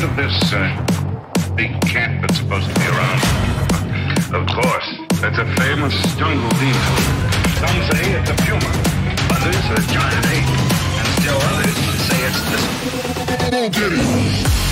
of this big cat that's supposed to be around? Of course. It's a famous jungle demon. Some say it's a puma. Others a giant ape. And still others say it's this.